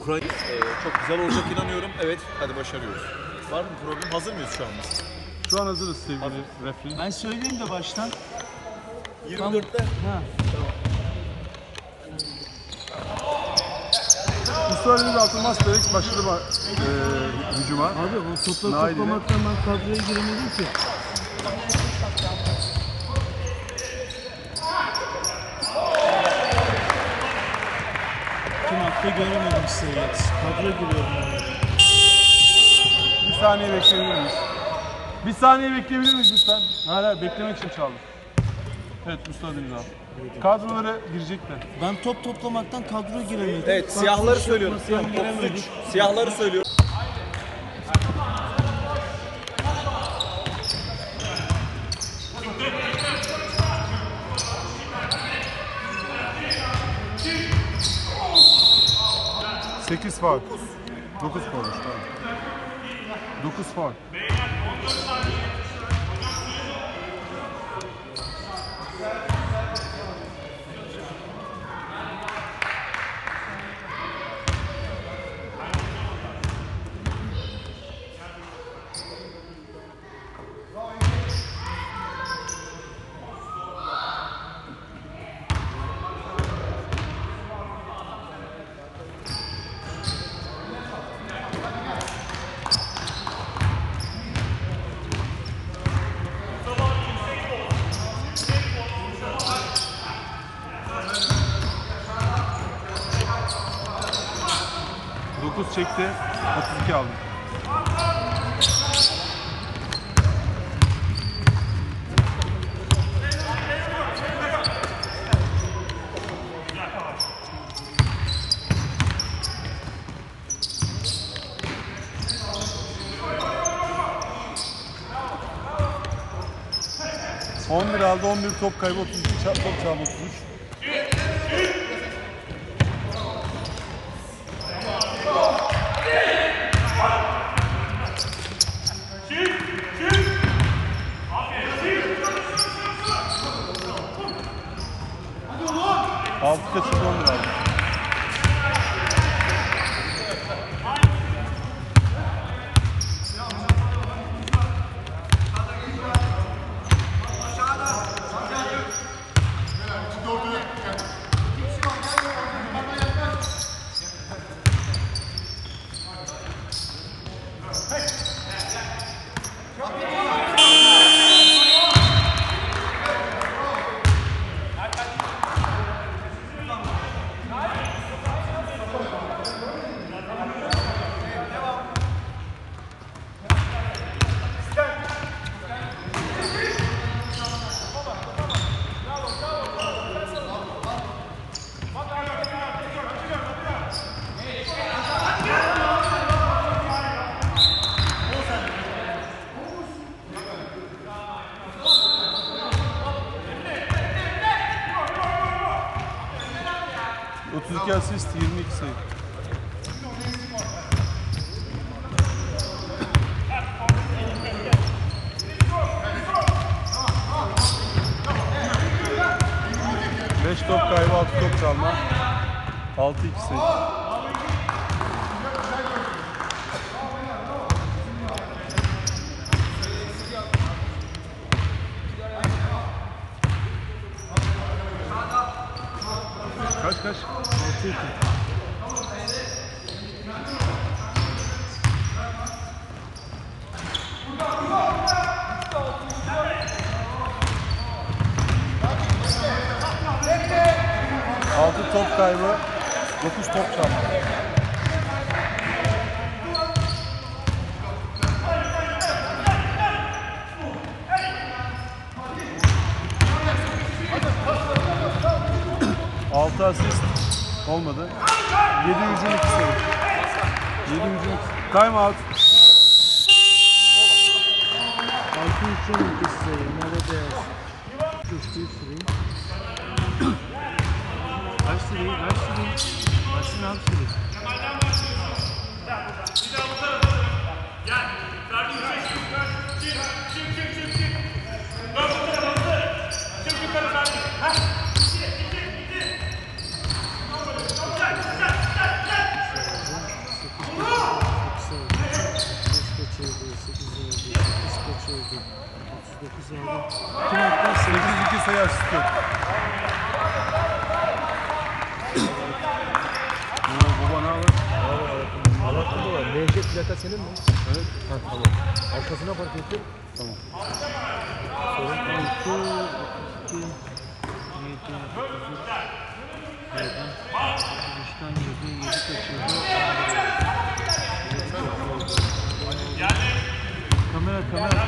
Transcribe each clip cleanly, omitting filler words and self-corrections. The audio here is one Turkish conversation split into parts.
Ukrayna çok güzel olacak inanıyorum. Evet, hadi başarıyoruz. Var mı problem? Hazır mıyız şu an biz? Şu an hazırız sevgili refri. Ben söyleyeyim de baştan. 24'te. Ha. Mustafa Deniz Altınmaz Börek başladı hücuma. Abi o topları toplamaktan ben kadroya giremedim ki. Tüm hafta göremedim size. Kadroya giriyorum ben. Bir saniye bekleyebilir miyiz? Bir saniye bekleyebilir miyiz lütfen? Hala beklemek için çaldım. Evet Mustafa Deniz abi. Kadrolara girecekler. Ben top toplamaktan kadroya giremedim. Evet, siyahları söylüyorum. Siyah, 33. Siyahları söylüyorum. Sekiz faul. 9 faul. Tamam. 9 faul. Çekti, 32 aldım. ...11 aldı, 11 top kaybı, 32 top çaldı, 33. Altı kaçırdı 11 aldı. Asist 22 sayı. Beş top kaybı, 6 top çalma. 6-2 sayı. Kaç? 6-2. Altı top kaybı, 9 top çalma. Altı asist olmadı. 7 hücum 2 sayı. 7 hücum 2. Time out. 6 hücum 2 sayı. Nerede? 3-3-3. Kaç sayı? Başın al sayı. hakkında var. MJ plaka senin mi? Evet. Ha, tamam. Arkasına park ettim. Tamam. Sorun 6, 2, 7, 3'ten 7 kaçırdı. Kamera.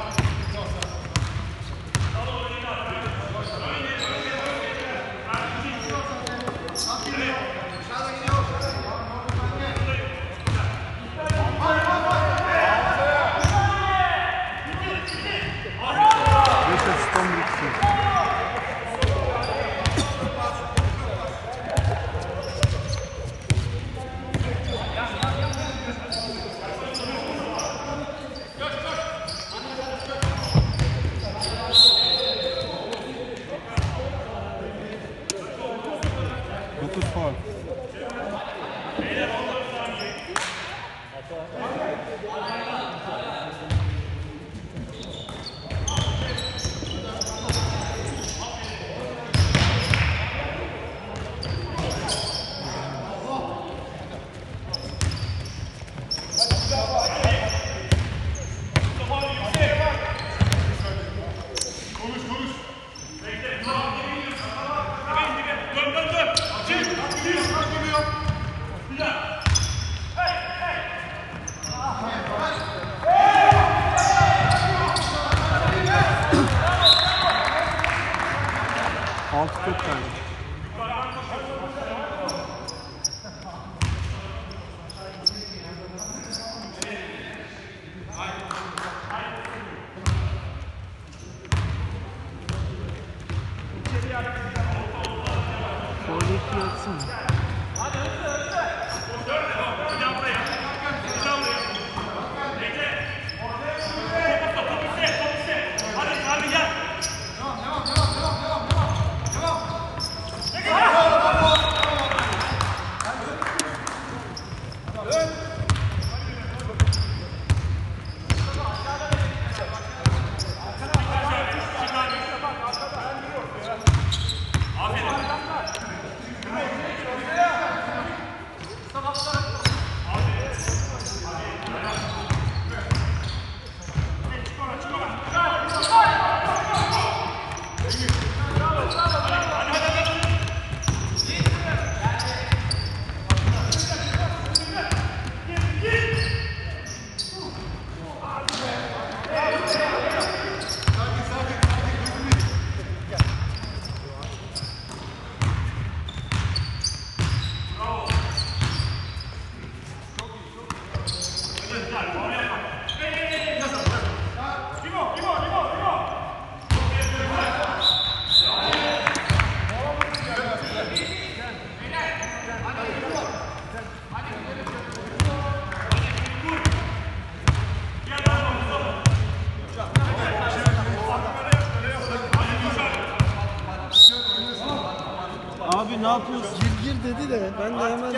Abi ne yapıyorsun? Gir dedi de ben de hemen...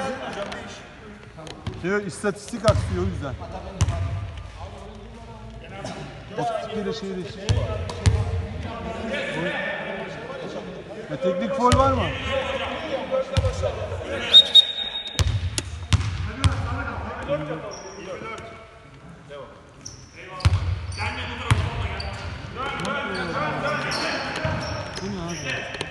İstatistik aksıyor o yüzden. Otistikleri şey değişiyor. Teknik foul var mı? Bu ne abi?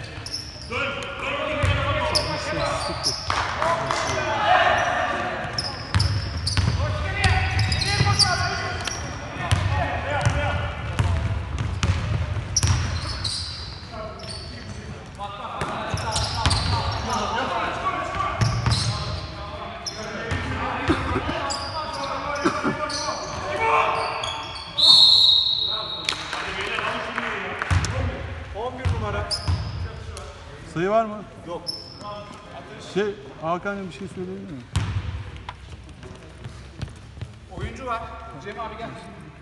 Sayı var mı? Yok. Hakan'cığım bir şey söyleyebilir miyim? Oyuncu var. Cem abi gel.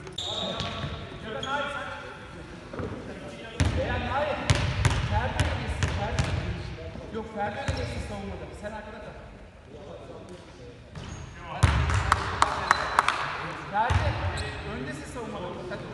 Yok Ferdi de geçsin savunmada. Sen arkada kal. Ferdi öndesin savunmada. Hadi.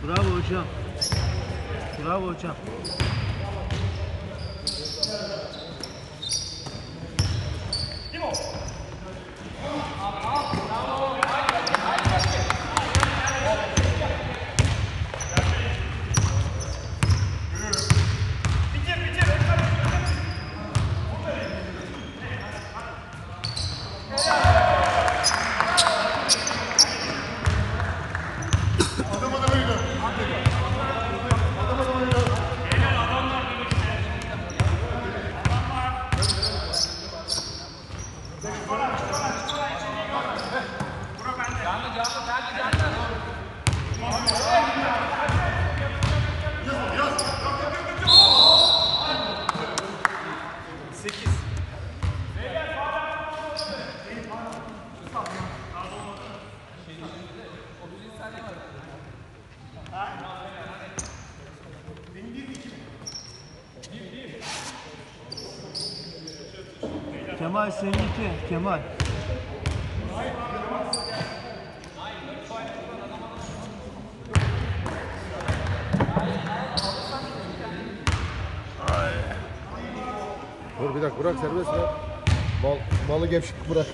Bravo hocam. Bravo hocam. Kemal seninki. Kemal. Dur bir dakika bırak serbest ver. Balı gevşek bırak.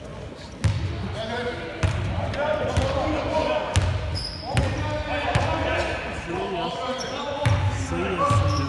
Sayı yazsın.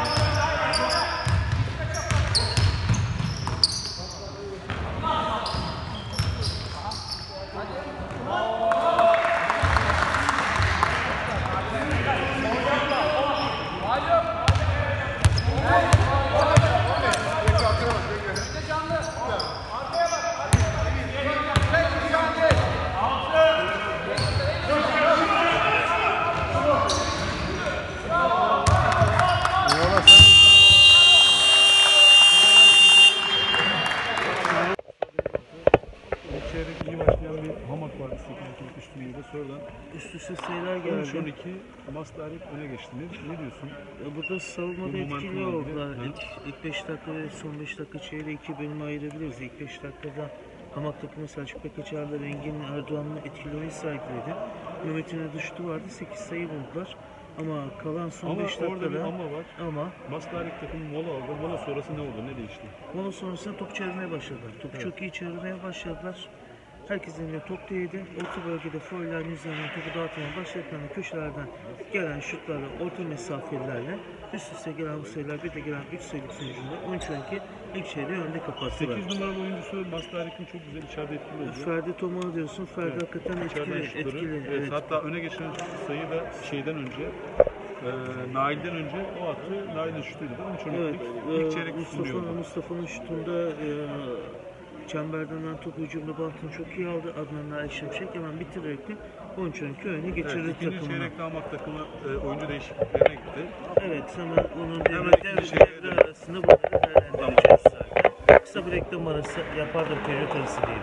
Çeyrek iyi başlayan bir hamak vardı 8-2 üst dünyada. Sonradan Üst üste sayılar geldi. 13-12 Mastarik öne geçti. Ne diyorsun? Burada savunmada Bu etkili momentumla oldular. ilgili, İlk 5 dakika ve son 5 dakika çeyreği 2 bölüme ayırabiliriz. İlk 5 dakikada Hamak takımı Selçuk Pekaçar'la Engin Erdoğan'la etkili oyun sergiledi. Mehmet'in düştü vardı. 8 sayı buldular. Ama kalan son Ama 5 orada bir dakikada ama var. ama Mastarik takımı mola aldı. Mola sonrası ne oldu? Ne değişti? onun sonrasında top çevirmeye başladılar. Topu çok iyi çevirmeye başladılar. Herkesin de top değdi. Orta bölgede foul'lerin üzerinden topu dağıtmaya başladıklarında köşelerden gelen şutlarla, orta mesafelerle üst üste gelen bu sayılar bir de gelen 3 sayılık sonucunda 13-12 ilk çeyreği önde kapattılar. 8 numaralı oyuncusu Mastarik'in çok güzel içeride etkili oldu. Ferdi Tom'a diyorsun. Ferdi hakikaten İçeriden etkili. şutları. etkili. Evet, hatta öne geçen sayı da şeyden önce Nail'den önce o attı. Nail'in şutuydu da 13-12'lik. Evet, İlk çeyrek sunuyordu. Mustafa'nın şutunda çemberden top hücumda Bahtın çok iyi aldı. Adnan Nail Şimşek hemen bitirerek de 13-12 öne geçirdi Evet, ikinci takımına. çeyrekte Hamak takımı oyuncu değişikliklerine gitti. Evet, hemen onun ikinci devre arasında bunları değerlendireceğiz zaten. Kısa bir reklam arası yapardım, periyot arası diyelim.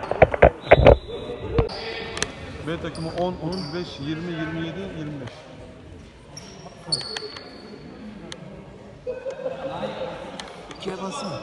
B takımı 10, 35, 20, 27, 25. İkiye basın.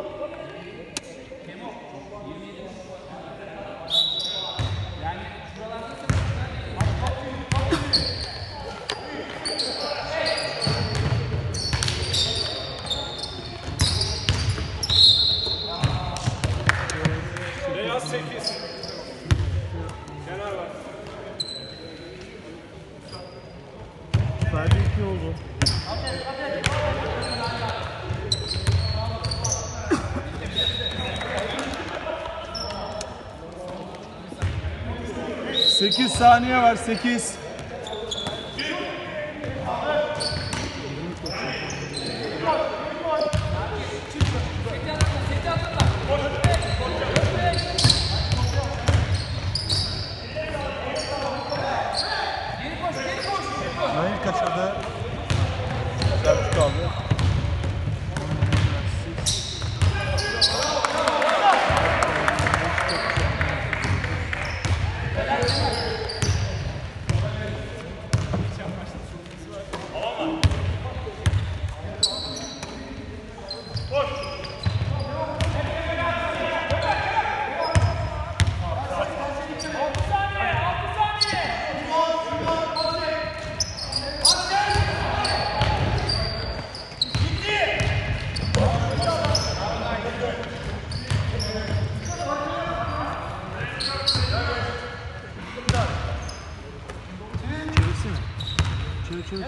Beyaz 8. Kenar var. Ferdi 2 oldu. Sekiz saniye var, 8. Nail kaçırdı. Selçuk kaldı. çevir.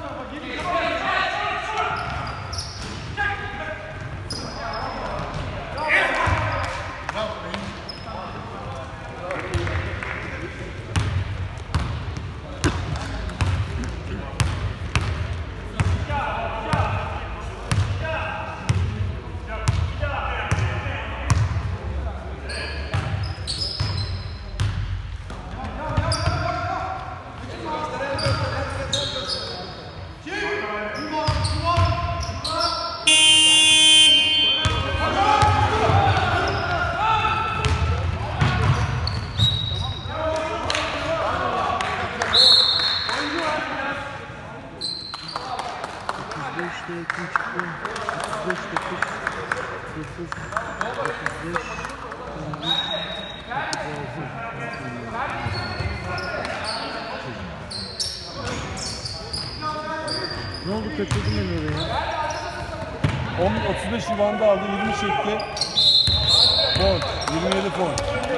Ne oldu, kaçırdım ben oraya. 35 ribanda aldı, 20 çekti. Foul, 27 foul.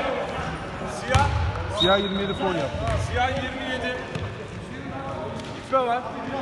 Siyah 27 foul yaptı. Siyah 27. İtme var.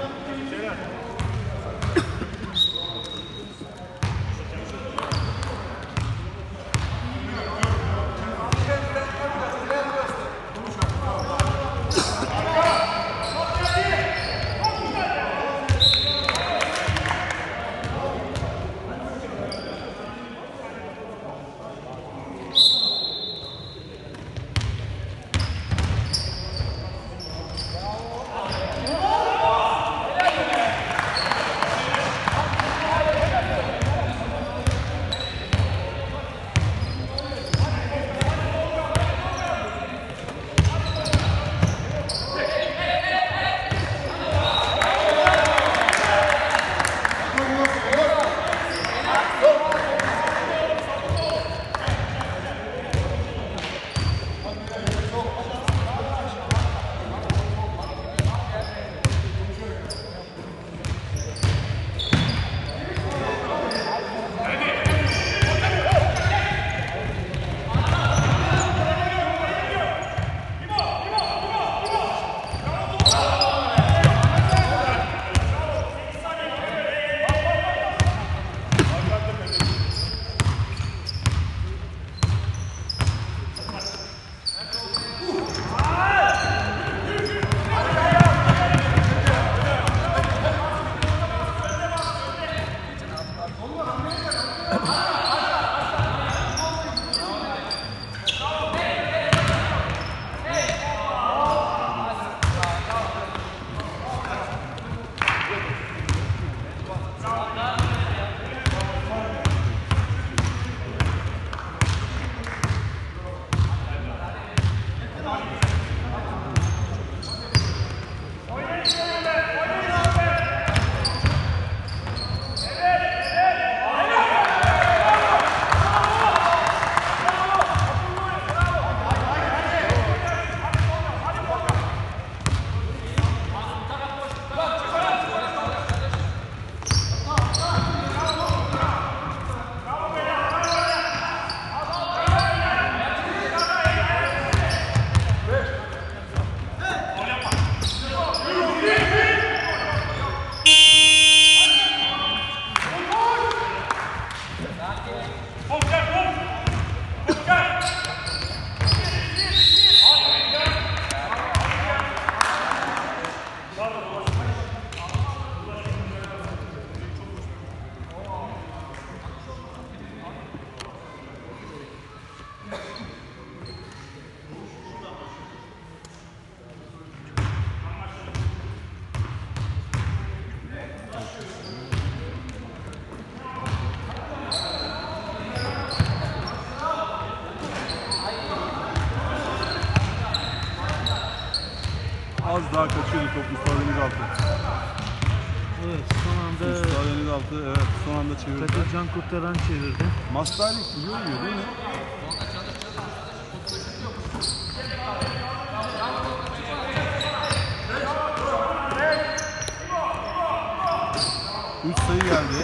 Az daha kaçıyordu top Mustafa Denizaltı. Evet, son anda Mustafa Denizaltı, evet, son anda çevirdi. Kadir Can Kurtaran çevirdi. Masterlik görmüyor değil mi? Üç sayı geldi.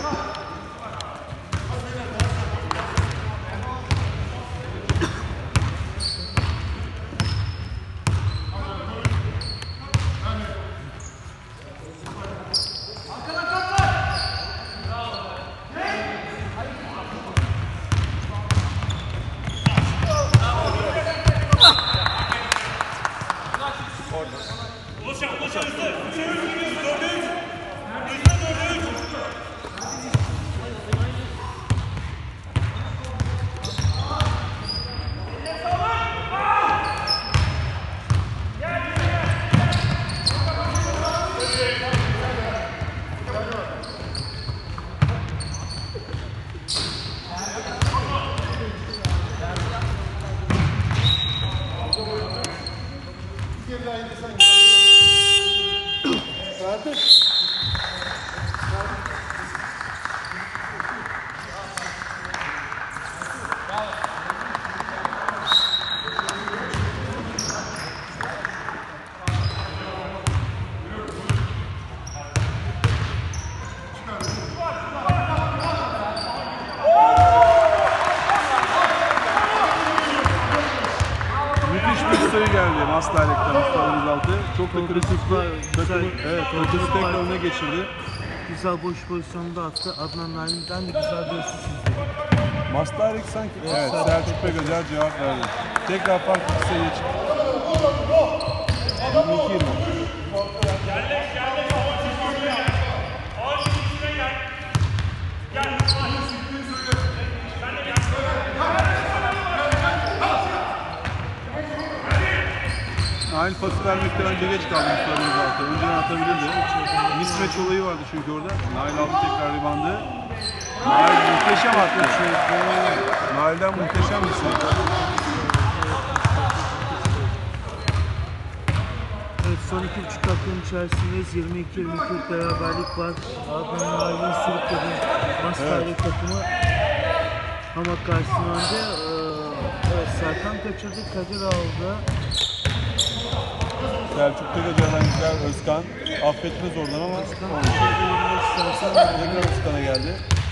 Müthiş bir sayı geldi Maslak'tan Mustafa Denizaltı. Çok da kritik takımı, evet, takımı tekrar öne geçirdi. Güzel boş pozisyonda attı. Adnan Nalim'den de güzel bir asist izledi. Maslak sanki Selçuk Pegacar cevap verdi. Tekrar farklı bir sayıya çıktı. 22-20. Aynı pası vermekte bence geç kaldı Mustafa Denizaltı. Önceden atabilirdi. Mismatch olayı vardı çünkü orada. Nail aldı tekrar ribandı. Nail muhteşem attı. Nail'den muhteşem bir sayı. Evet, son 2,5 dakikanın içerisindeyiz. 22-22 beraberlik var. Adnan Nalim'in sürükledi. Maslak takımı Hamak karşısında önde. Evet, Serkan kaçırdı. Kadir aldı. Selçuk Pegacar'dan güzel Özkan. Affetmez oradan ama tekrar Özkan'a geldi.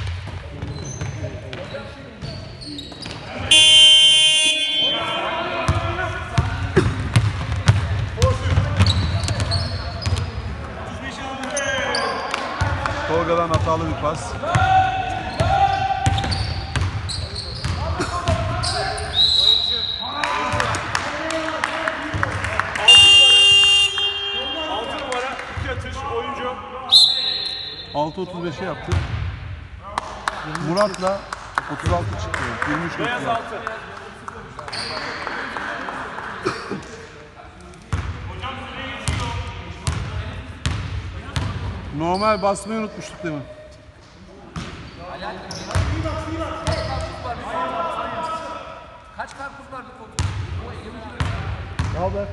Tolga'dan hatalı bir pas. Oyuncu. 6.35'e yaptı. Murat'la 36 çıktı. 23.36. Normal basmayı unutmuştuk değil mi? Kaç karpuz var bir koltuk? Ne haber?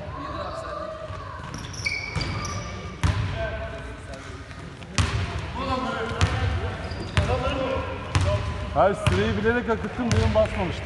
Hayır, süreyi bilerek akıttım diyorum, basmamıştım.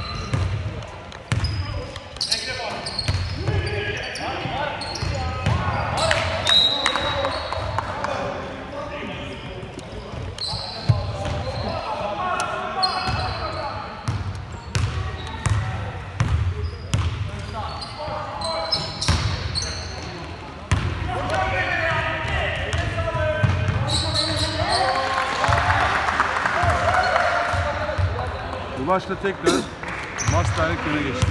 Ulaş'la tekrar Maslak öne geçti.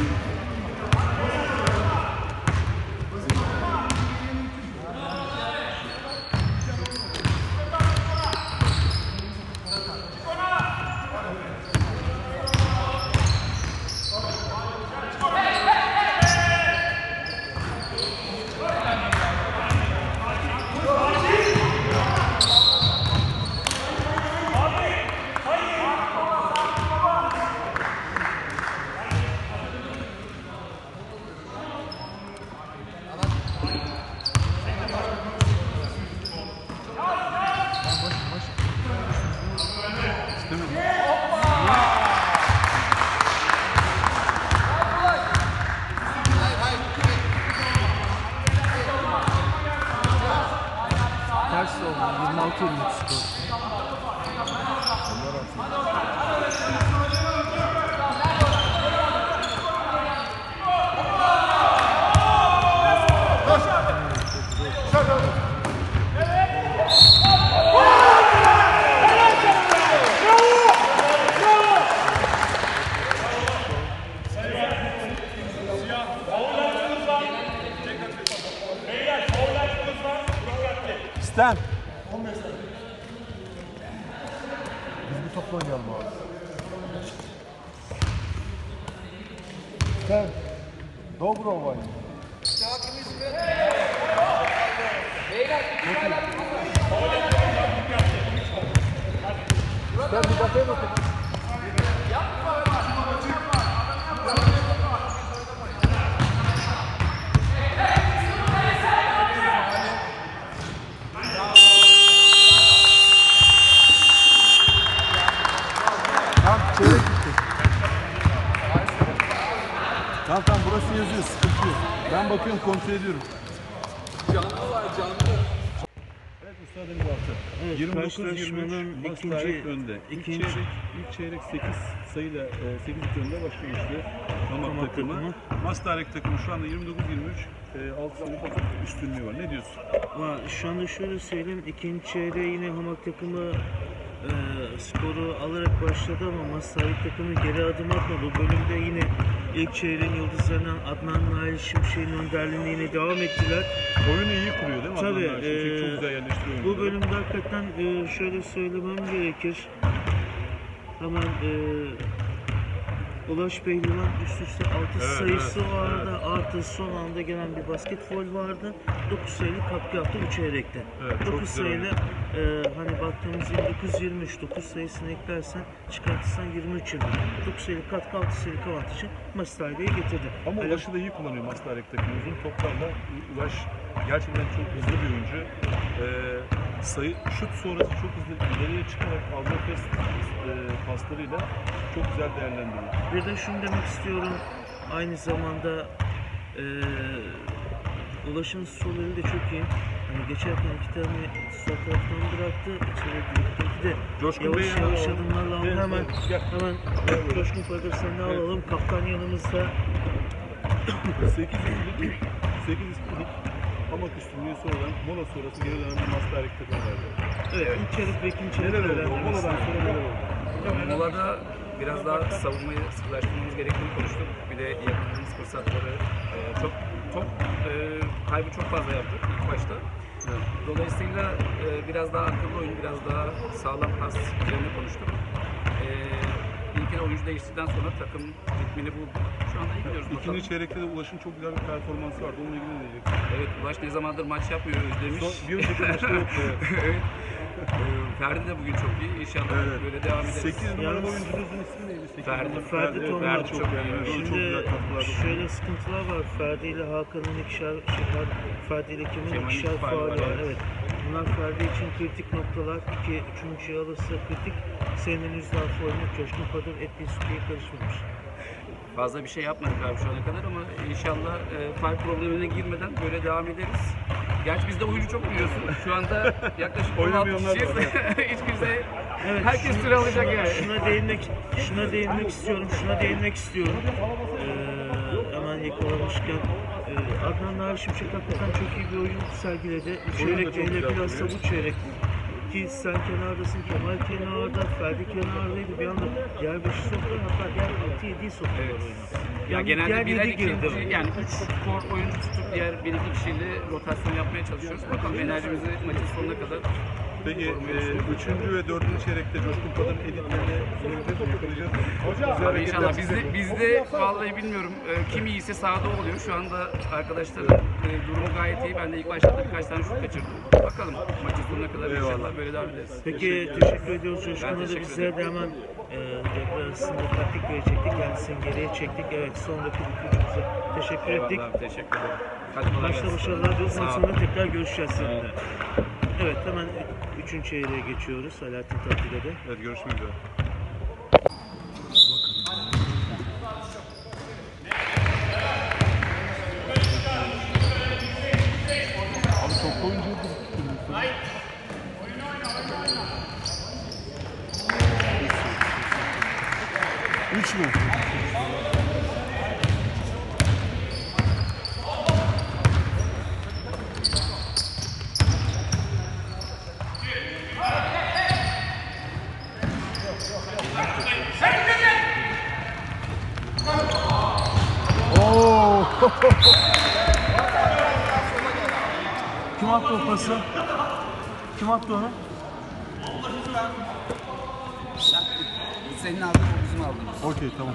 Ters oldu. 26-23 skor. İstem. Biz bir topla oynayalım abi. Sen. Dobro ovaj. Sen bir bakayım bakayım. ben bakıyorum, kontrol ediyorum. Evet, müsaadeniz altı. Evet, 29-23 karşılaşmanın Mastarek önde. İlk çeyrek 8 sayıyla 8 önde başlamıştı Hamak takımı. Mastarek takımı şu anda 29-23 6 sayılık üstünlüğü var. Ne diyorsun? Şu anda şöyle söyleyeyim, ikinci çeyreğe yine Hamak takımı skoru alarak başladı ama Mastarek takımı geri adım atmadı. Bu bölümde yine ilk çeyreğin yıldızlarından Adnan Nail Şimşek'in önderliğinde yine devam ettiler. Oyunu iyi kuruyor değil mi? Tabii, Adnan Şimşek çok güzel yerleştiriyor oyunu. Bu bölümde hakikaten şöyle söylemem gerekir. Hemen Ulaş Beylivan üst üste 6 sayısı vardı. Artı son anda gelen bir basketbol vardı. 9 sayılı katkı yaptı bu çeyrekte. Evet, çok 9 güzel sayılı hani baktığımız 29-23, 9 sayısını eklersen çıkartırsan 23-20. 9 sayılı katkı 6 sayılık avantajı Mastarik'e getirdi. Ama Ulaş'ı da iyi kullanıyor Mastarek takımı. Uzun toplarla Ulaş gerçekten çok hızlı bir oyuncu. Şut sonrası çok hızlı ileriye çıkarak aldığı paslarıyla çok güzel değerlendiriyor. Bir de şunu demek istiyorum. Aynı zamanda Ulaş'ın sol eli de çok iyi. Hani geçerken 2 tane sol taraftan bıraktı. İçeri girdi de Coşkun Bey'i yavaş alalım. adımlarla aldı. Evet, Hemen gel. Coşkun Fadır seni de alalım. Kaptan yanımızda. 8 istedik. Hamak üstünlüğü sonradan mola sonrası geri dönen bir Mastarek takımı verdi. Evet, ilk çeyrek ve ikinci çeyrek Neler oldu? öğrenmemiz. Moladan sonra neler oldu? Molada biraz daha savunmayı sıkılaştırmamız gerektiğini konuştuk. Bir de yakaladığımız fırsatları çok kaybı çok fazla yaptık ilk başta. Dolayısıyla biraz daha akıllı oyun, biraz daha sağlam pas üzerine konuştuk. İlkine oyuncu değiştikten sonra takım ritmini buldu. Şu anda iyi gidiyoruz. İkinci çeyrekte de Ulaş'ın çok güzel bir performansı vardı. Onunla ilgili ne diyeceksin? Evet, Ulaş ne zamandır maç yapmıyor özlemiş. Bir önceki maçta yoktu. Evet. Ferdi de bugün çok iyi. İnşallah böyle devam ederiz. 8 numaralı oyuncunuzun ismi neydi? Ferdi Tonlar. Ferdi çok iyi. Çok Şimdi güzel katkılar. şöyle sıkıntılar var. Ferdi ile Hakan'ın Ferdi ile Kemal'in Kemal'in ikişer faul faul var, var. evet. Evet. Bunlar Ferdi için kritik noktalar. 2, 3. alırsa kritik. Senin henüz daha faulünü Coşkun Fadır ettiği sütüye karışmamış. Fazla bir şey yapmadık abi şu ana kadar ama inşallah faul problemine girmeden böyle devam ederiz. Gerçi bizde oyuncu çok biliyorsun. Şu anda yaklaşık 16 Oynamayanlar kişiyiz. var. Hiç kimse, Evet, herkes süre alacak yani. Şuna değinmek istiyorum. Hemen yakalamışken Adnan Nail Şimşek hakikaten çok iyi bir oyun sergiledi. Bu Oyun da çeyrek çok hele güzel bilhassa duruyor. bu çeyrek. Ki sen kenardasın, Kemal kenarda, Ferdi kenardaydı. Bir anda diğer 5'i soktular, hatta diğer 6-7'yi soktular Evet. oyuna. Ya Yani genelde diğer birer 7 girdi. ikinci, yani 3 skor oyuncu tutup diğer 1-2 kişiyle rotasyon yapmaya çalışıyoruz. Bakalım enerjimizi maçın sonuna kadar. Peki 3. ve 4. çeyrekte Coşkun Fadar'ın editlerine yakalayacağız. Abi inşallah bizde vallahi bilmiyorum kim iyiyse sahada oluyor. Şu anda arkadaşların durumu gayet iyi. Ben de ilk başlarda birkaç tane şut kaçırdım. Bakalım maçın sonuna kadar inşallah böyle devam ederiz. Peki teşekkür ediyoruz Coşkun'a da teşekkür bizlere de hemen devre arasında taktik verecektik. Kendisini geriye çektik. Evet, son dakika ipucumuza teşekkür ettik. Eyvallah abi, teşekkür ederim. Hadi kolay Maçta gelsin. başarılar diliyoruz. Sağ ol. Sonra tekrar görüşeceğiz seninle. Evet, hemen 3. çeyreğe geçiyoruz. Alaaddin Tatlı'da da. Evet, görüşmek üzere. Abi çok oyuncu Üç mü? Kim attı o pası? Kim attı onu? Senin aldığın o bizim aldığımız. Okey, tamam.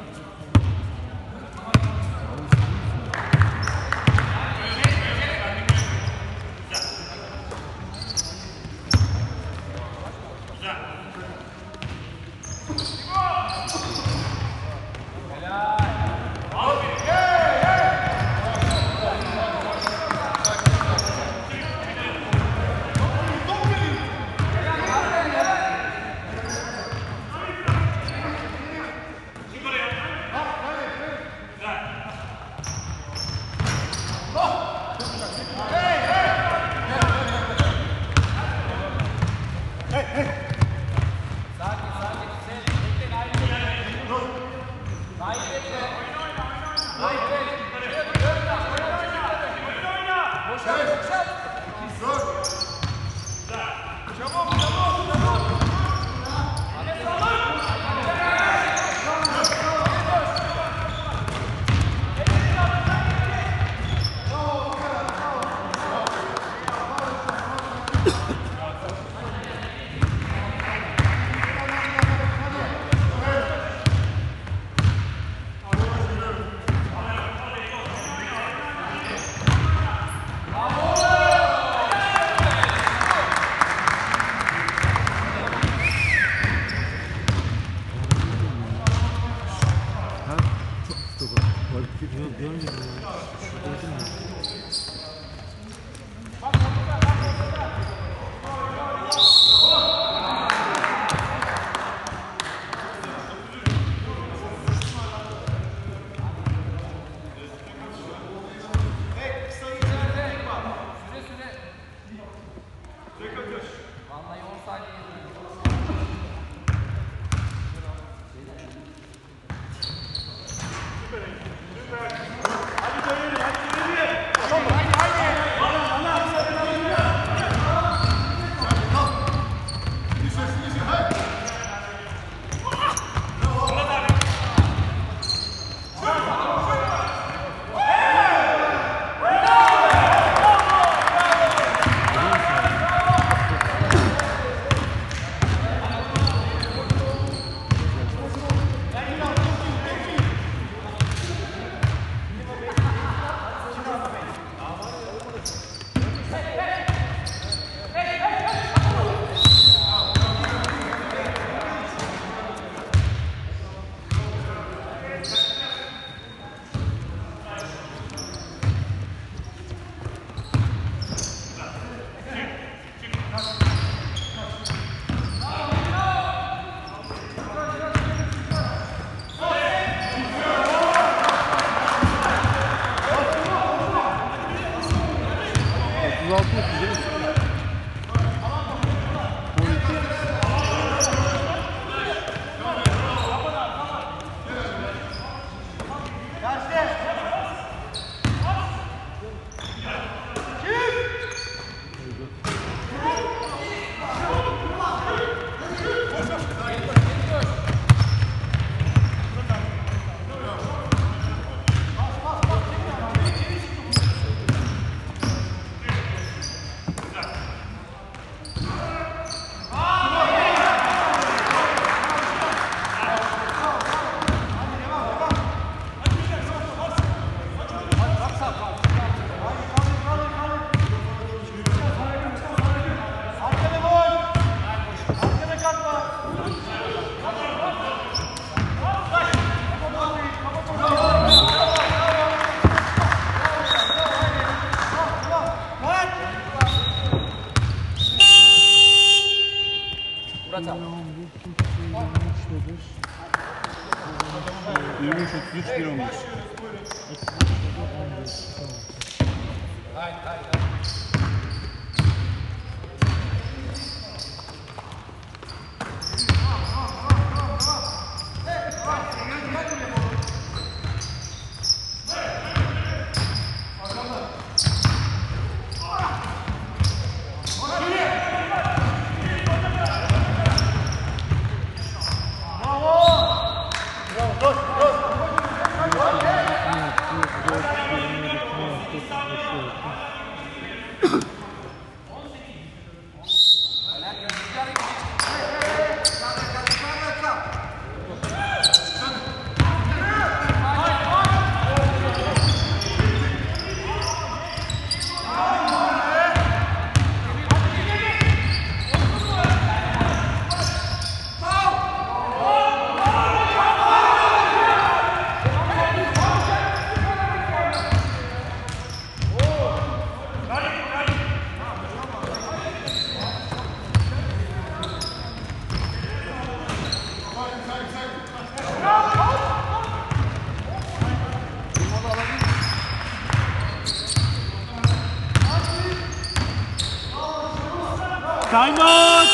Time out!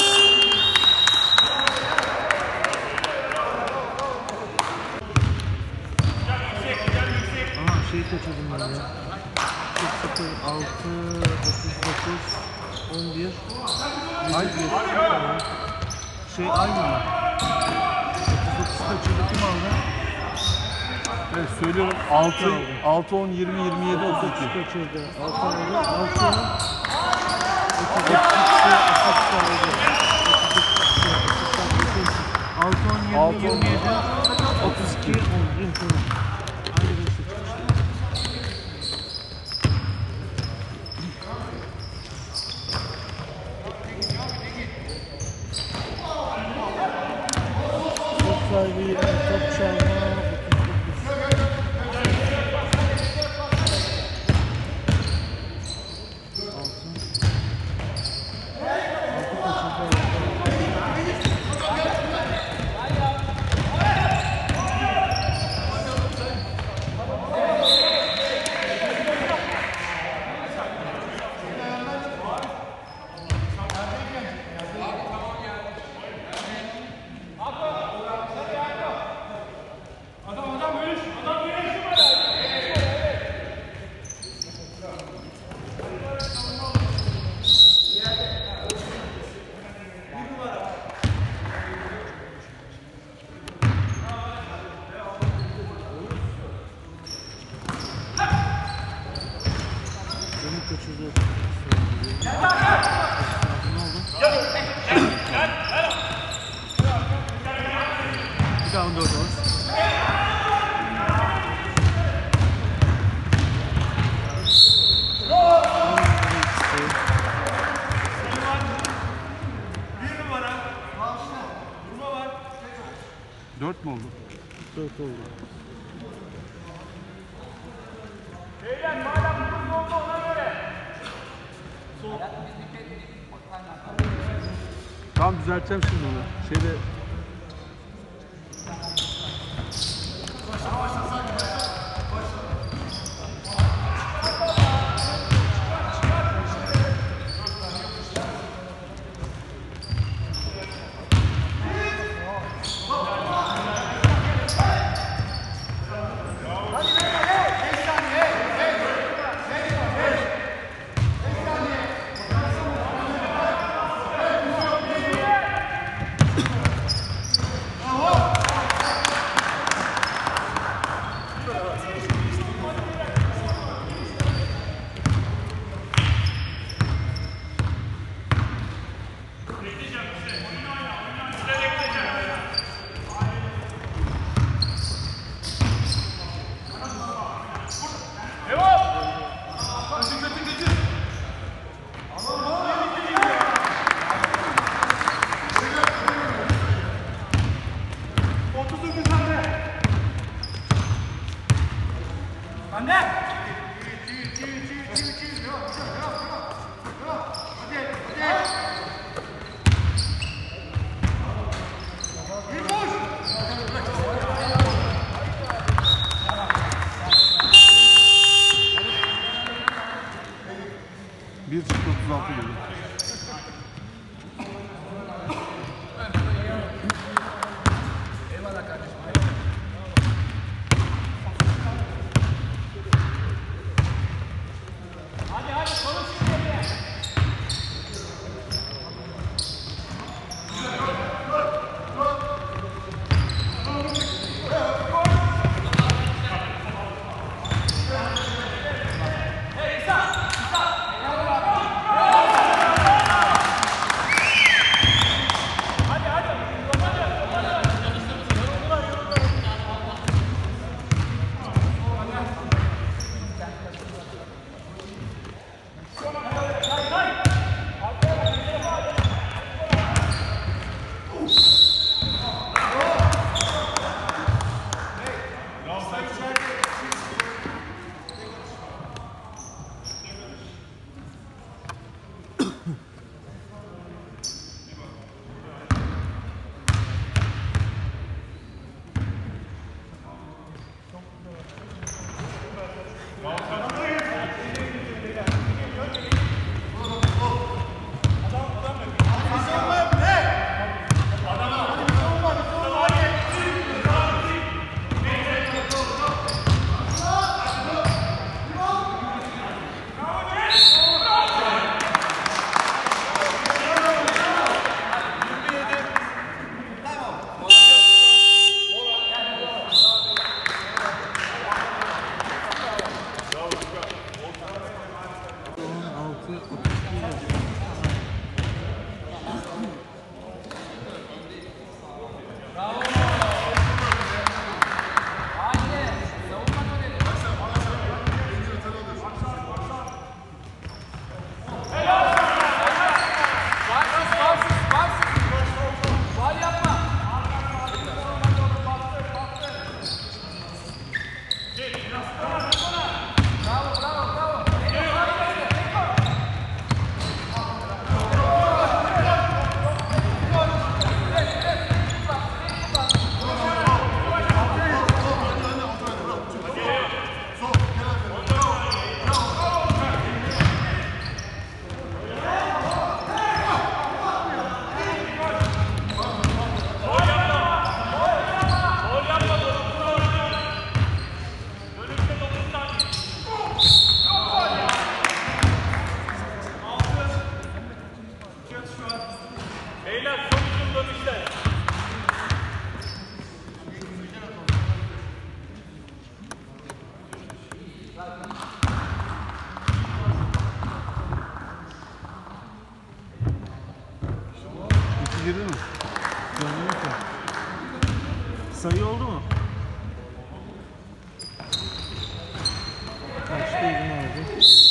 Aha şeyi kaçırdım ben ya. 0, 6, 9, 11, Hayır. şey aynı mı? 39 kaçırdı, kim aldı? Evet söylüyorum 6, 10, 20, 27, 32. Kaçırdı. 6 aldı. 6, 6-10, 20, 27, 32, 10. Tamam. Aynı beşte çıkmıştı. Top sahibi, top çalma, 39. Beni kaçırdı. Ne oldu? Bir daha 14 var. Dört mü oldu? 4 oldu. Tamam, düzelteceğim şimdi onu. Şeyde İki girdi mi? Görmüyor ki. Sayı oldu mu? Kaçtı elini aldı.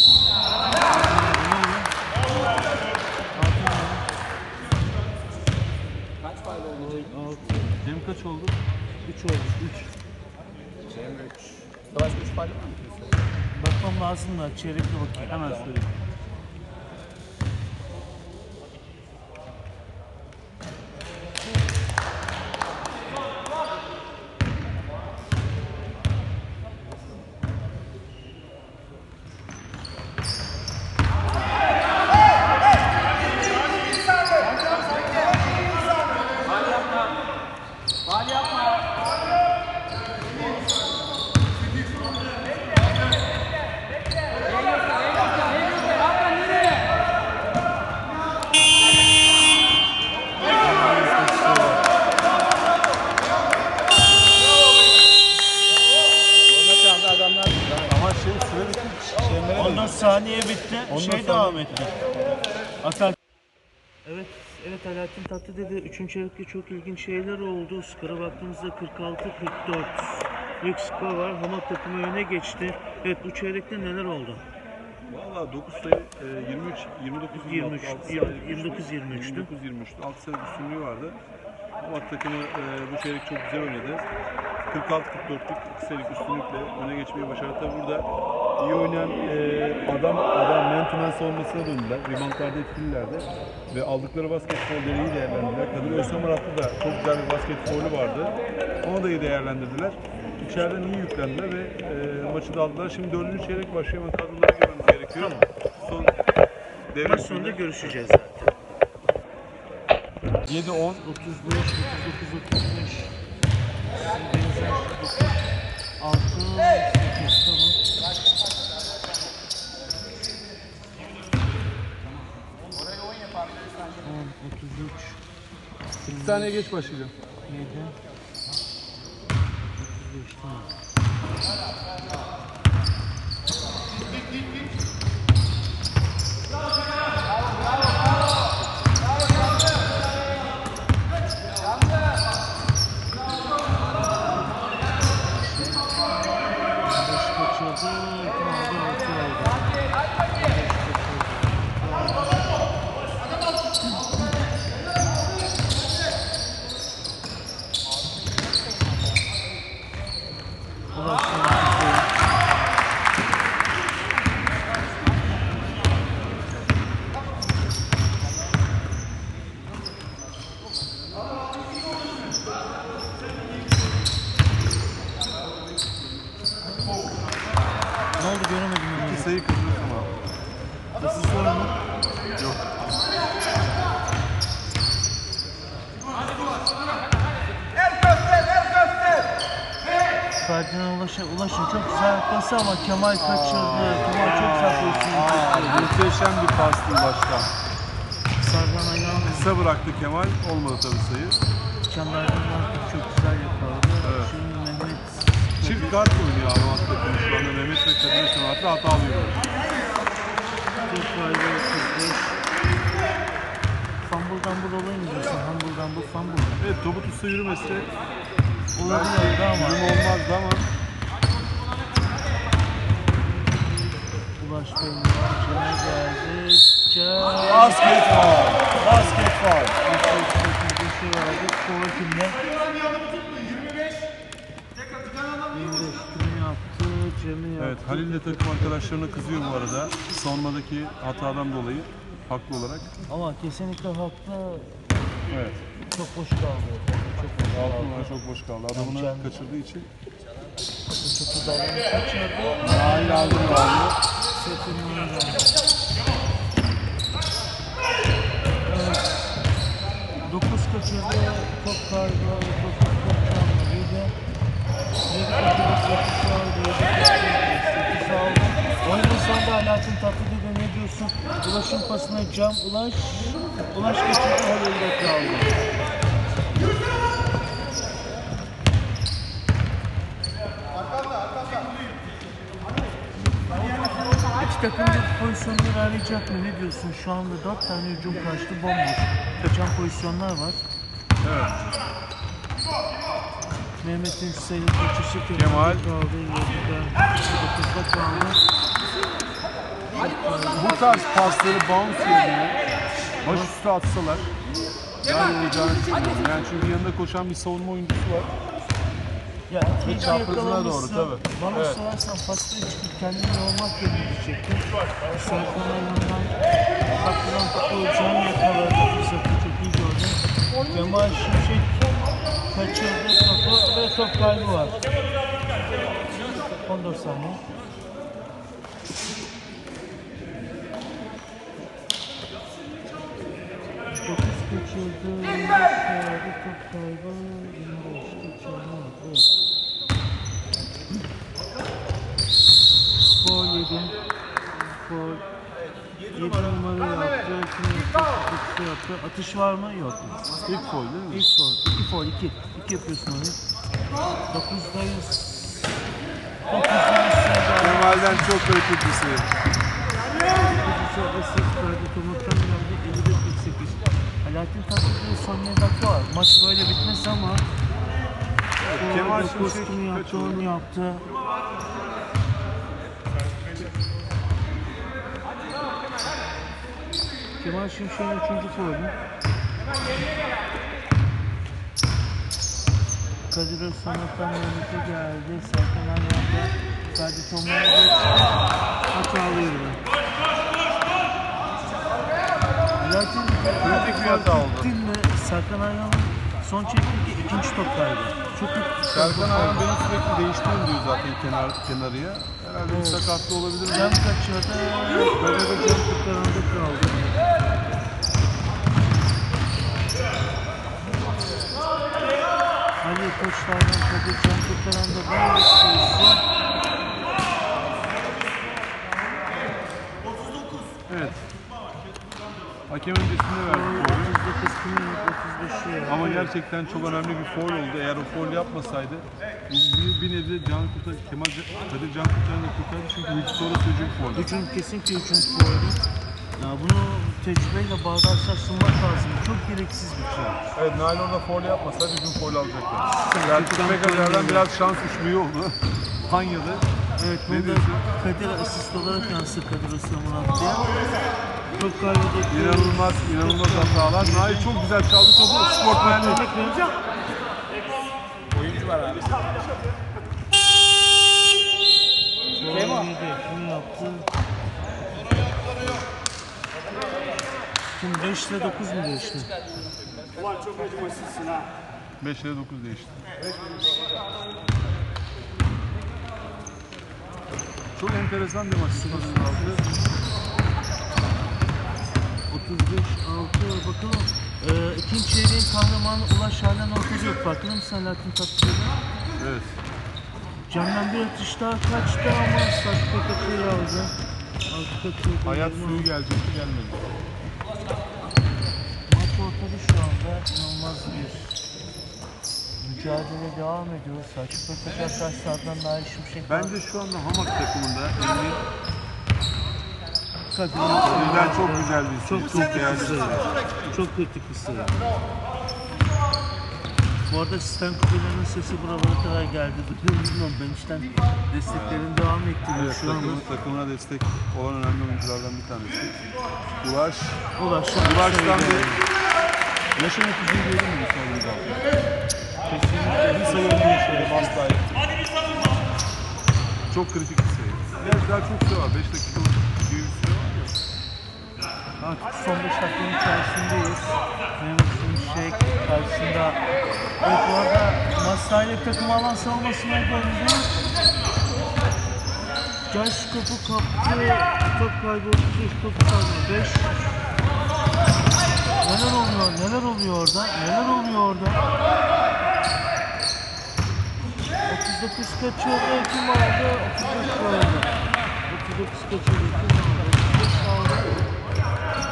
Kaç faul oldu? 6. Hem kaç oldu? 3 oldu. 3. Cem 3. Savaş 3 faul var mı? Bakmam lazım da çeyrekle bakayım. Hemen söyleyeyim. Faul yapma. Orada çaldı adamlar. Ama süre bitti. Şemere Ondan saniye bitti. Ondan Devam etti. Atak. Evet Alaaddin Tatlı dedi. 3. çeyrekte çok ilginç şeyler oldu. Skora baktığımızda 46-44. Büyük skor var. Hamak takımı öne geçti. Evet bu çeyrekte neler oldu? Valla 9 sayı 23, 29, 23, 29, 23'tü. 23'tü. 6 sayı üstünlüğü vardı. Hamak takımı bu çeyrek çok güzel oynadı. 46-44'lük 2 sayılık üstünlükle öne geçmeyi başardı. Tabi burada iyi oynayan adam man to man savunmasına döndüler. Reboundlarda etkililerdi. Ve aldıkları basket faulleri iyi değerlendirdiler. Kadir Özsam Aratlı da çok güzel bir basket faulü vardı. Onu da iyi değerlendirdiler. İçeriden iyi yüklendiler ve maçı da aldılar. Şimdi 4. çeyrek başlıyor ama kadroları görmemiz gerekiyor. Son devre Maç sonunda görüşeceğiz zaten. 7-10. 35, 39, 35. Benzer 9, 6, 8 tamam. Oraya 10 yapar. 10, 33, 2 saniye geç başlayacağım. 7, 35 tamam. Ne oldu göremedim onu. 2 sayı kırıyorsun abi. Asist var mı? Yok. Ferdinand ulaşın çok güzel pası ama Kemal kaçırdı. Kemal çok güzel pozisyonu kaçırdı. Muhteşem bir pastı başta. Serdan ayağını Kısa bıraktı Kemal. Olmadı tabii sayı. Kemal'den çok güzel yakaladı. Evet. Şimdi Mehmet Çift kart oynuyor abi hatta şu anda Mehmet ve Kadir Sanat'ta hata alıyor. Türkiye'de 35. Fumble olayı mı diyorsun? Fumble. Evet topu tutsa yürümese Olabilirdi ama. yürüme olmazdı ama Ulaş Bey'in Cem'e geldi. Cem. basket faul. Basket faul. Bir şey vardı. Kova kimde? 25 kim yaptı? Cem'i yaptı. Evet Halil de takım arkadaşlarına kızıyor bu arada. Savunmadaki hatadan dolayı haklı olarak. Ama kesinlikle haklı. Evet. Çok boş kaldı. Çok boş Altın kaldı. numara çok boş kaldı. Adamını Can- kaçırdığı için. Çok güzel kaçırdı. Halil aldı mı aldı? Sefir'in önünde. Evet. 9 kaçırdı. Top kaybı. 9 top çalmalıydı. 7 kaçırdı. 8 aldı. 8 aldı. Oyunun sonunda Alaaddin Tatlı dedi ne diyor? yapıyorsun. Ulaş'ın pasına Cam Ulaş. Ulaş kaçırdı, Halil'de kaldı. İki takım bir pozisyonları arayacak mı? Ne diyorsun? Şu anda 4 tane hücum kaçtı, bomboş. Kaçan pozisyonlar var. Evet. Mehmet'in sayı kaçışı Kemal. kaldı. 9'da kaldı. Bu tarz pasları bounce yerine başüstü atsalar yani olacağını düşünüyorum. Yani çünkü yanında koşan bir savunma oyuncusu var. Ya Ve çaprazına doğru, tabii. Bana Evet. sorarsan pastayı çıkıp kendini yormak yerine diyecektim. Serkan Ayhan'dan kapıdan futbol Can yakaladı. Fırsatı çok iyi gördü. Kemal Şimşek kaçırdı topu ve top kaybı var. 14 saniye. Dokuz kaçırdı. Top kaybı. 25 kaçırdı. Evet. Foul yedi. Foul. 7 numara yaptı. Şimdi yaptı. Atış var mı? Yok. İlk foul değil mi? İlk foul. 2 foul. 2. 2 yapıyorsun onu. 9'dayız. 9'dayız. Kemal'den çok kritik bir sayı. 9'da asist verdi. Tomuk'tan geldi. 54-48. Alaaddin Tatlı'nın son 7 dakika var. Maç böyle bitmez ama Kemal Kostümü Şimşek yaptı, kaçırdı. onu yaptı. Kemal Şimşek'in 3. foul'ü. Kadir Özsanat'tan Mehmet'e geldi. Serkan Ayhan'da Sadi Tom'a geçti. Hatalıydı. Zaten Kritik bir hata oldu. gittin mi Serkan Ayhan'ın son çektiği ikinci top kaybı. Çok iyi. Serkan Ayhan benim sürekli değiştirim diyor zaten kenarıya. Herhalde bir sakatlı olabilir mi? Cam kaçırdı. Kadir'de cam kurtaranda kaldı. Ali Koçlar'dan Kadir cam kurtaranda var sayısı. Evet. Hakem öncesinde verdi foul'ü. 39 kimin 35'i. Ama gerçekten çok önemli bir foul oldu. Eğer o foul yapmasaydı bu bir nevi Kadir Can Kurtaran'ı kurtardı çünkü sonra sürücü foul. Hücum kesinlikle hücum foul'ü. Ya bunu tecrübeyle bağdaşlaştırmak lazım. Çok gereksiz bir şey. Evet, Nail orada foul yapmasaydı hücum foul alacaktı. Selçuk Peker'den biraz şans uçmuyor oldu. Hanya'da. Evet, Ne bunu da diyorsun? Kadir asist olarak yansıdı Kadir Osman'ın attığı. Çok kaybedecek. İnanılmaz hatalar. Nail çok güzel çaldı topu. Sportmenlik. Oyuncu var abi. Kim yaptı? Şimdi 5 ile 9 mu geçti? 5 ile 9 değişti. Çok enteresan bir maç. 35-6 bakalım. İkinci çeyreğin kahramanı Ulaş halen ortada yok. Farkında mısın Alaaddin Tatlı'da? Evet. Camdan bir atış daha kaçtı ama saçma kaçıyor aldı. Hayat suyu gelecekti, gelmedi. Maç ortada şu anda. İnanılmaz bir mücadele devam ediyor. Saçma kaçar karşılardan Nail Şimşek. Bence şu anda Hamak takımında Emre Kadir'den Kadir'den çok güzel bir çok sayı. kritik bir sayı. Çok kritik bir sayı. Bu arada sistem kulelerinin sesi buralara kadar geldi. Bilmiyorum, ben işten desteklerini devam ettiriyor Evet, şu anda. takımına destek olan önemli oyunculardan bir tanesi. Ulaş'tan bir yaşam ötücüyü diyelim mi bu sayımızda? Kesinlikle Bir sayı önüne şöyle bastayı. Çok kritik bir sayı. Biraz daha çok süre var. 5 dakika gibi bir süre var ya. artık son 5 dakikanın içerisindeyiz. Mehmet Şimşek karşısında. Evet, bu arada Masalek takımı alan savunmasına döndü. Caş topu kaptı. Top kaybı 35, topu kaybı 5. Neler oluyor orada? 39 kaçırdı, kim aldı? 35 aldı. 39 kaçırdı, kim aldı? 35 aldı.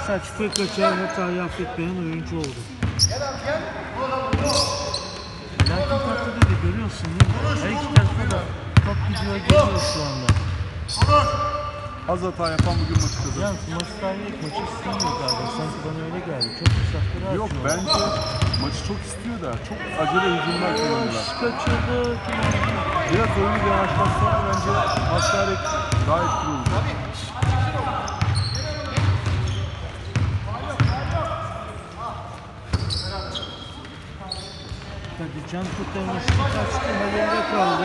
Selçuk Pekkaç'a hatayı affetmeyen oyuncu oldu. Lakin tatlı dedi, görüyorsun değil mi? Her iki tarafa da top gidiyor geliyor şu anda. Az hata yapan bugün maçı kazandı. Yalnız maçlarlık maçı istemiyor galiba. Sanki bana öyle geldi. Çok fırsatları atıyor. Yok bence maçı çok istiyor da çok acele hücumlar kullanıyorlar. Kaçırdı. Biraz oyunu yavaşlatsa bence Hastarik daha etkili olur. Hadi can kurtarması kaçtı. Halinde kaldı.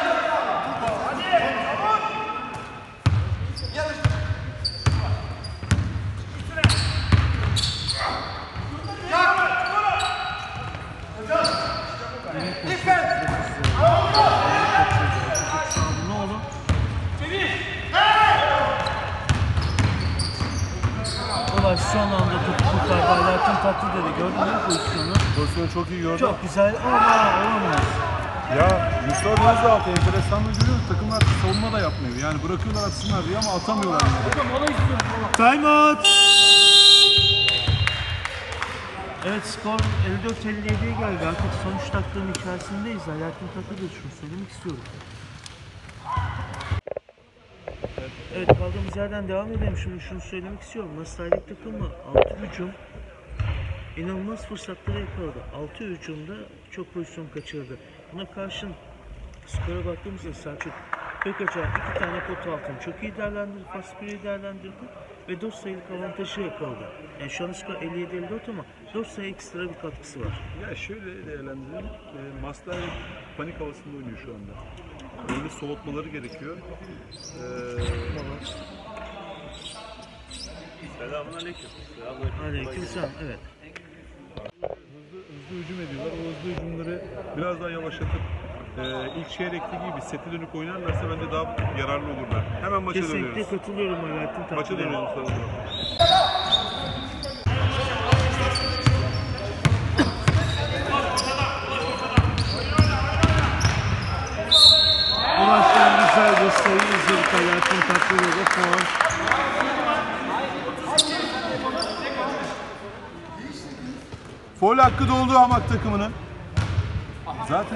Ne oldu? Ulaş son anda topu kurtardı. Alaaddin Tatlı dedi. Gördün mü pozisyonu? Pozisyonu çok iyi gördüm. Çok güzel ama olamaz. Ya Mustafa Denizaltı enteresan bir görüyoruz. Takımlar savunma da yapmıyor. Yani bırakıyorlar atsınlar diye ama atamıyorlar. Time out. Evet, skor 54-57'ye geldi. Artık son 3 dakikanın içerisindeyiz. Alaaddin Tatlı da şunu söylemek istiyorum. Evet, kaldığımız yerden devam edelim. Şimdi şunu söylemek istiyorum. Nasırlık takımı 6 hücum inanılmaz fırsatları yakaladı. 6 hücumda çok pozisyon kaçırdı. Buna karşın skora baktığımızda Selçuk Pekkaç'a 2 tane pot altını çok iyi değerlendirdi, pas süreyi değerlendirdi ve 4 sayılık avantajı yakaladı. Yani şu an skor 57-54 ama 4 sayı ekstra bir katkısı var. Ya şöyle değerlendirelim. Maslar panik havasında oynuyor şu anda. Oyunu soğutmaları gerekiyor. Selamünaleyküm. Aleykümselam, evet. Hızlı hücum ediyorlar. O hızlı hücumları biraz daha yavaşlatıp ilk çeyrekli gibi sete dönük oynarlarsa bence daha yararlı olurlar. Hemen maça Kesinlikle dönüyoruz. katılıyorum Alaaddin Tatlı'ya. Maça dönüyoruz Mustafa. Ulaş'tan güzel bir sayı izledik Alaaddin Tatlı'ya da puan. Foul hakkı doldu Hamak takımının. Zaten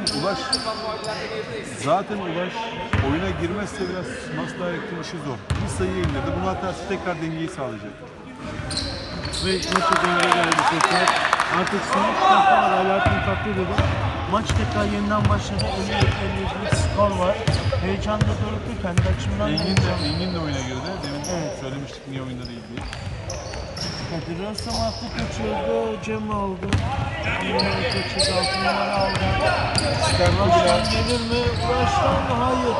Ulaş oyuna girmezse biraz Maslar Ektim işi zor. Bir sayı indirdi. Bunun hatası tekrar dengeyi sağlayacak. Ve maça denge geldi tekrar. Artık son 3 dakika var Alaaddin Tatlı dedi. Maç tekrar yeniden başladı. 57-53 skor var. Heyecanla doruktu kendi açımdan. Engin de oyuna girdi. Demin Evet. söylemiştik niye oyunda değil diye. Kadir Rasam attı, kaçırdı, Cem aldı. Yine kaçırdı, 6 numara aldı. Ulaş'tan gelir mi? Ulaş'tan mı? Hayır.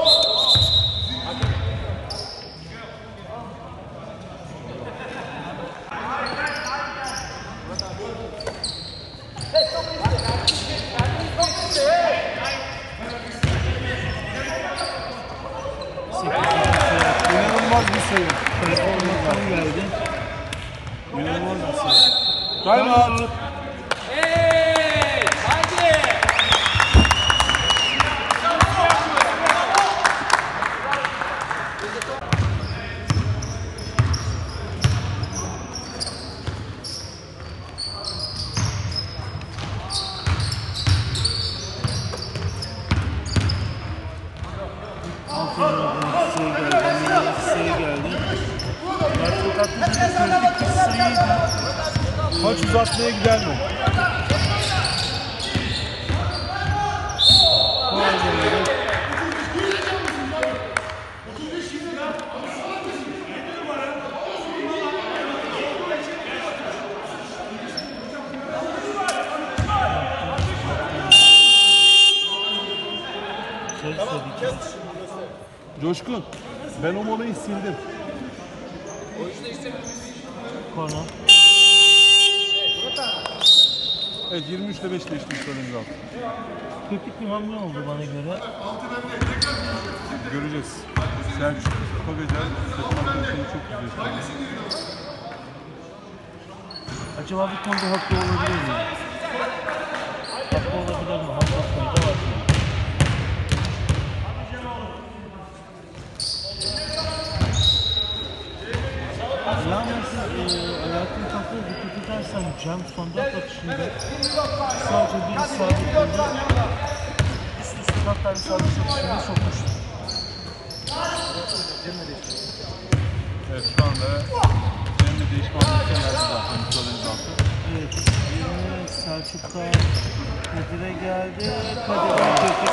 İnanılmaz bir sayı. Performanstan geldi. İnanılmaz bir sayı. Time out. Sayı geldi. Sayı geldi. Artık kritik bir sayıydı. Maç uzatmaya gider mi? Coşkun, ben o molayı sildim. Konu. Evet, 23'te 5 geçti müsaadeniz altı. Kritik bir hamle oldu bana göre. Göreceğiz. Selçuk Pagacar takım arkadaşlarını çok güzel. Acaba bir konuda haklı olabilir mi? Haklı olabilir mi? Haklı konuda var. Yalnız Alaaddin Tatlı'ya dikkat edersen Cem sondan atışında sadece bir isabet oldu. Üst üste hatta isabet atışında sokmuştu. Evet şu anda Cem'le değişme hamlesi geldi zaten müsaadenizle altı. Evet, Selçuk'ta Kadir'e geldi. Kadir'in kötü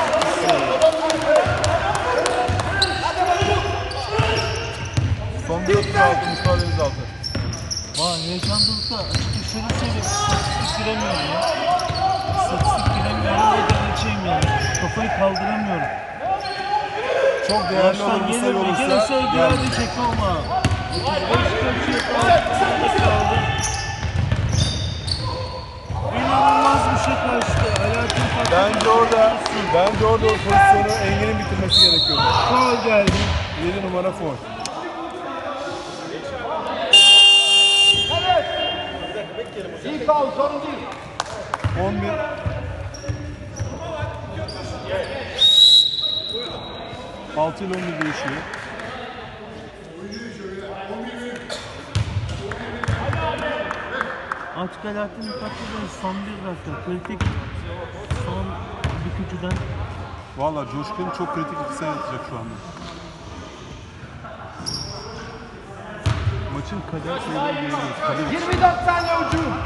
Son bir 36 müsaadenizle altı. Vay heyecanlılıkta açıkçası şöyle söyleyeyim. İstatistik giremiyorum ya. İstatistik giremiyorum ve dereceyim yani. Kafayı kaldıramıyorum. Çok değerli olan Baştan bir sayı gelir mi? olursa Gelirse geldi. gelecek ama. 35 kaldı. İnanılmaz bir şey kaçtı. Alaaddin Tatlı. Bence orada o pozisyonu Engin'in bitirmesi gerekiyordu. Faul geldi. 7 numara foul. İlk al, sorun değil. 11. Altı ile 11 değişiyor. Artık Alaaddin Tatlı'da son bir dakika. Kritik son bükücüden. Valla Coşkun çok kritik iki sayı atacak şu anda. Maçın kader sayıları diyebiliriz. Kader 24 saniye ucum.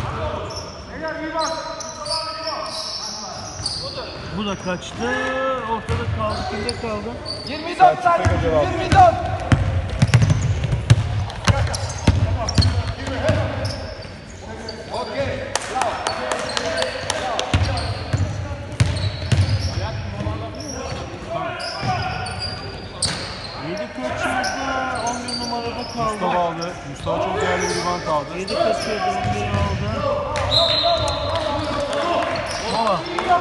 Bu da kaçtı. Ortada kaldı. Kimde kaldı? 24 saniye ucum. 24. Okey. Yedi kaçırdı. 11 numarada kaldı. Mustafa aldı. Mustafa çok değerli bir rebound aldı. 7 kaçırdı. 11 aldı. Mola.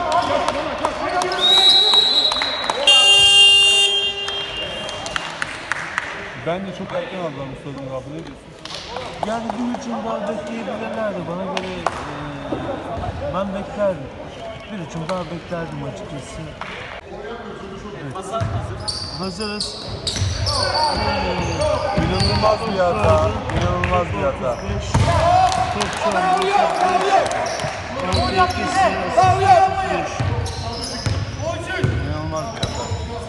Bence çok erken aldılar Mustafa'nın altı. Ne diyorsun? Yani bir hücum daha bekleyebilirlerdi. Bana göre ben beklerdim. Bir hücum daha beklerdim açıkçası. Evet. Hazırız. İnanılmaz bir hata. İnanılmaz bir hata. Çok şu an 35. İnanılmaz bir hata.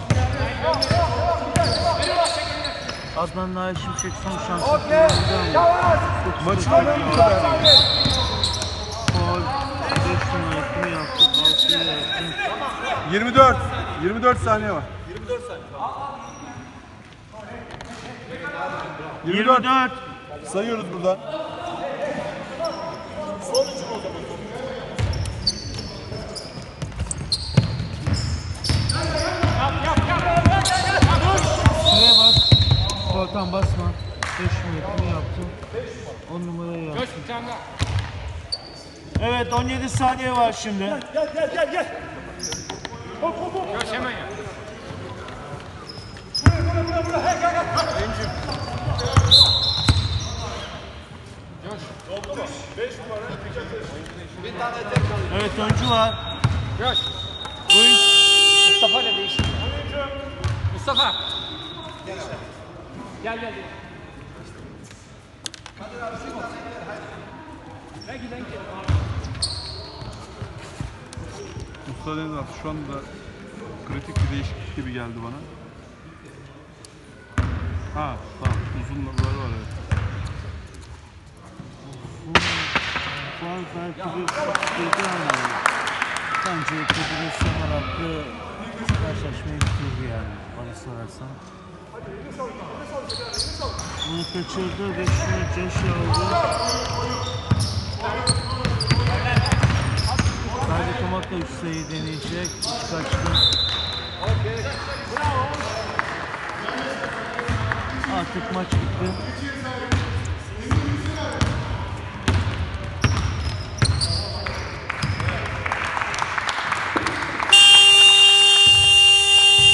Adnan Nail Şimşek son şansı kullandı ama Maçı önemli bu kadar. faul 5 numara kimi yaptı? 6'ya yaptı. 24. 24 saniye var. 24. Sayıyoruz buradan. Şuraya bak. Volkan basma. 5 numara kimi yaptı? 10 numarayı yaptı. Coş bir tane daha. Evet 17 saniye var şimdi. Coş hemen yap. Evet öncü var. Coş. Oyun. Mustafa ile değiş. Mustafa. Gel gel. Belki denk gelir. Mustafa Deniz abi şu anda kritik bir değişiklik gibi geldi bana. Ha tamam uzunları var evet. Var belki bir dedi ama bence Kadir'in Semer hakkı karşılaşmayı bitirdi yani bana sorarsan. Bunu kaçırdı, 5'ini Ceş aldı. Sadece Tomak'la 3 sayı deneyecek, 3 kaçtı. Artık maç bitti.